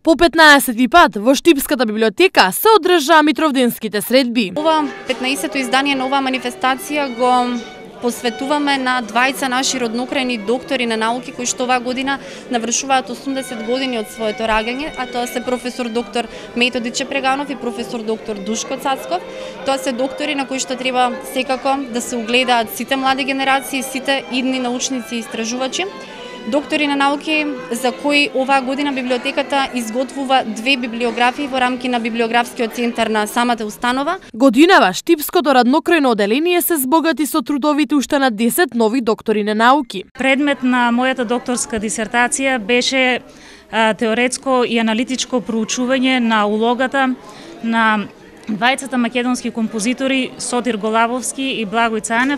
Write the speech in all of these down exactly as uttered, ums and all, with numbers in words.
По петнаесети пат во Штипската библиотека се одржаа Митровденските средби. Ова петнаесето издание на оваа манифестација го посветуваме на двајца наши роднокрајни доктори на науки кои што оваа година навршуваат осумдесет години од своето раѓање, а тоа се професор доктор Методи Чепреганов и професор доктор Душко Цацков. Тоа се доктори на кои што треба секако да се угледаат сите млади генерации, сите идни научници и истражувачи. Доктори на науки за кои оваа година библиотеката изготвува две библиографии во рамки на библиографскиот центар на самата установа. Годинава Штипското раднокрајно оделение се збогати со трудовите уште на десет нови доктори на науки. Предмет на мојата докторска дисертација беше а, теоретско и аналитичко проучување на улогата на двајцата македонски композитори Сотир Голабовски и Благој Цанев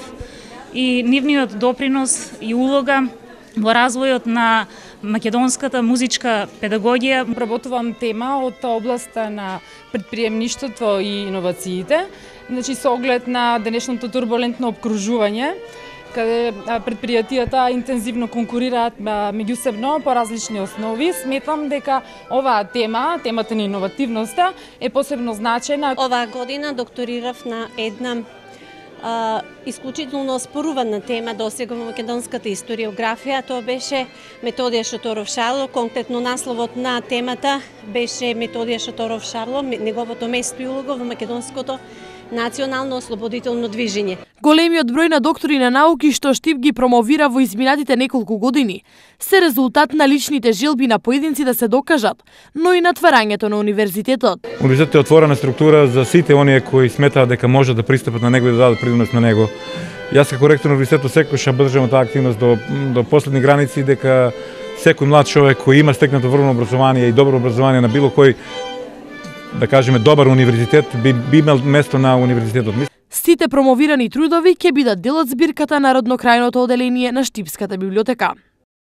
и нивниот допринос и улога во развојот на македонската музичка педагогија. Обработувам тема од областа на предприемништвото и иновациите, значи со оглед на денешното турбулентно обкружување, каде предпријатијата интензивно конкурираат меѓусебно по различни основи. Сметам дека оваа тема, темата на иновативноста, е посебно значајна. Оваа година докторирав на една Uh, исклучително спорувана тема досега во македонската историографија. Тоа беше Методија Шаторов Шарло. Конкретно насловот на темата беше Методија Шаторов Шарло, неговото место и улога во македонското национално ослободително движење. Големиот број на доктори на науки што Штип ги промовира во изминатите неколку години се резултат на личните желби на поединци да се докажат, но и на тварањето на универзитетот. Универзитетот е отворена структура за сите оние кои сметаат дека можат да пристапат на него и да дадат принос на него. Јас како ректор на универзитетот секогаш одржам таа активност до до последни граници, дека секој млад човек кој има стекнато врвно образование и добро образование на било кој, да кажеме, добар универзитет, би, би имал место на универзитетот. Сите промовирани трудови ќе бидат дел од збирката на роднокрајното оделение на Штипската библиотека.